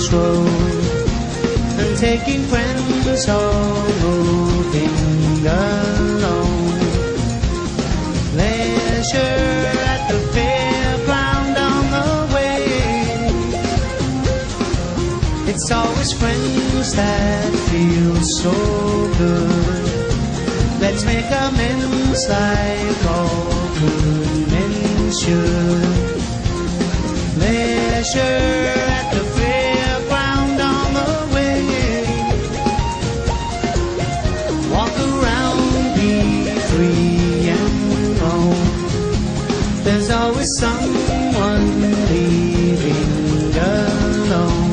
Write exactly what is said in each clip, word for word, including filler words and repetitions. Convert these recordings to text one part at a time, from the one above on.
road, and taking friends or moving alone. Leisure at the fairground on the way. It's always friends that feel so good. Let's make amends like all good men should. Leisure at the fairground on the way. Walk around, be free and roam. There's always someone leaving alone.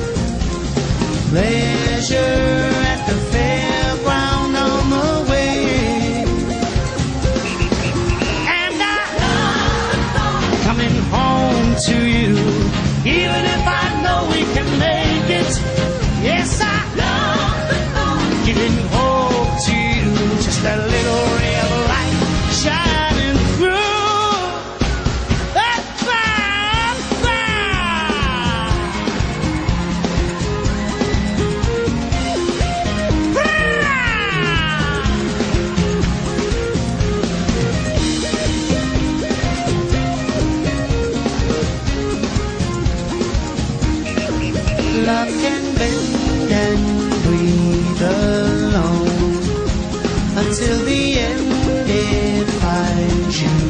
Leisure at the fairground on the way. And I'm coming home to you, even if I know we can make it. Yes, I giving hope to you, just a little ray of light shining through that cloud cloud. Love can bend and breathe alone until the end it finds you